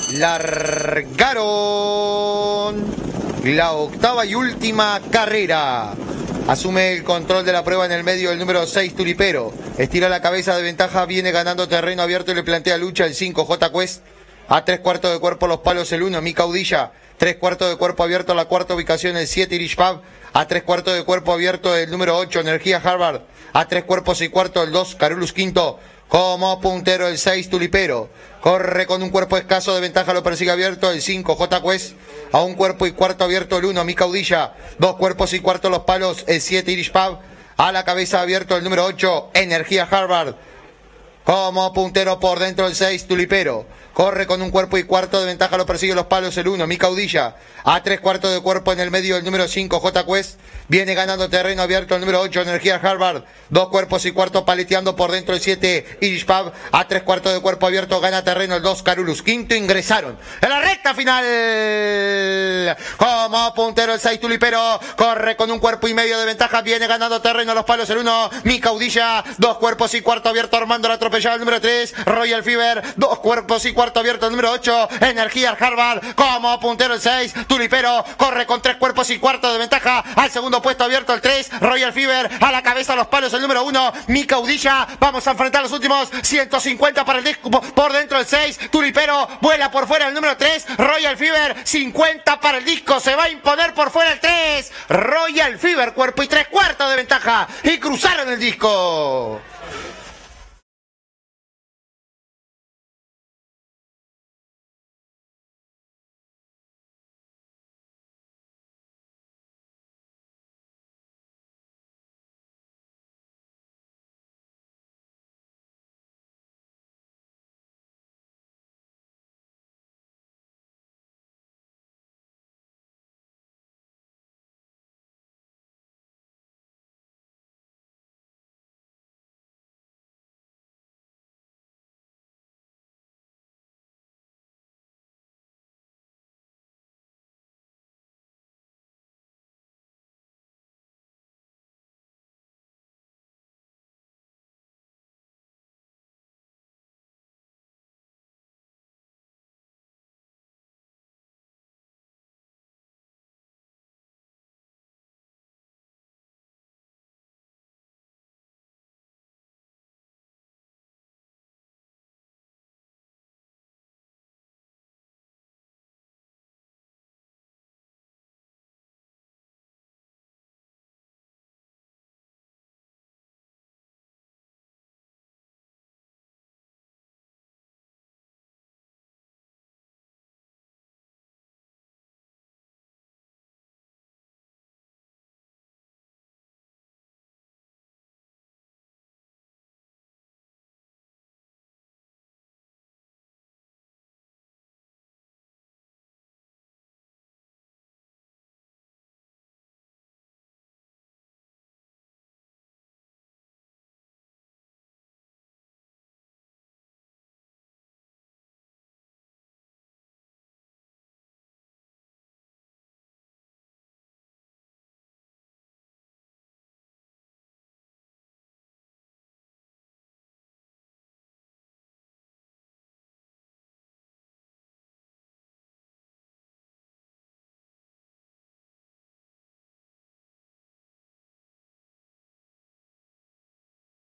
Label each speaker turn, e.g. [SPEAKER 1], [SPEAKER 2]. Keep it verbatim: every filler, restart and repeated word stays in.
[SPEAKER 1] Largaron la octava y última carrera. Asume el control de la prueba en el medio el número seis, Tulipero. Estira la cabeza de ventaja, viene ganando terreno abierto y le plantea lucha el cinco, J Quest. A tres cuartos de cuerpo los palos el uno, Mi Caudilla. Tres cuartos de cuerpo abierto la cuarta ubicación el siete, Irish Pub. A tres cuartos de cuerpo abierto el número ocho, Energía Harvard. A tres cuerpos y cuarto el dos, Carulus Quinto. Como puntero el seis, Tulipero. Corre con un cuerpo escaso de ventaja, lo persigue abierto el cinco, J Quest. A un cuerpo y cuarto abierto el uno, Mi Caudilla. Dos cuerpos y cuarto los palos el siete, Irish Pub. A la cabeza abierto el número ocho, Energía Harvard. Como puntero por dentro el seis, Tulipero. Corre con un cuerpo y cuarto de ventaja, lo persigue los palos el uno, Mi Caudilla. A tres cuartos de cuerpo en el medio el número cinco, J Quest. Viene ganando terreno abierto el número ocho, Energía Harvard. Dos cuerpos y cuarto paleteando por dentro el siete, Irish Pub. A tres cuartos de cuerpo abierto gana terreno el dos, Carulus Quinto. Ingresaron en la recta final. Como puntero el seis, Tulipero. Corre con un cuerpo y medio de ventaja. Viene ganando terreno los palos el uno, Mi Caudilla. Dos cuerpos y cuarto abierto Armando la atropellada el número tres, Royal Fever. Dos cuerpos y cuarto abierto el número ocho, Energía Harvard. Como puntero el seis, Tulipero. Corre con tres cuerpos y cuarto de ventaja. Al segundo puesto abierto el tres, Royal Fever. A la cabeza los palos el número uno, Mi Caudilla. Vamos a enfrentar los últimos ciento cincuenta para el disco. Por dentro el seis, Tulipero. Vuela por fuera el número tres, Royal Fever. cincuenta para el disco. Se va a imponer por fuera el tres, Royal Fever. Cuerpo y tres cuartos de ventaja. Y cruzaron el disco.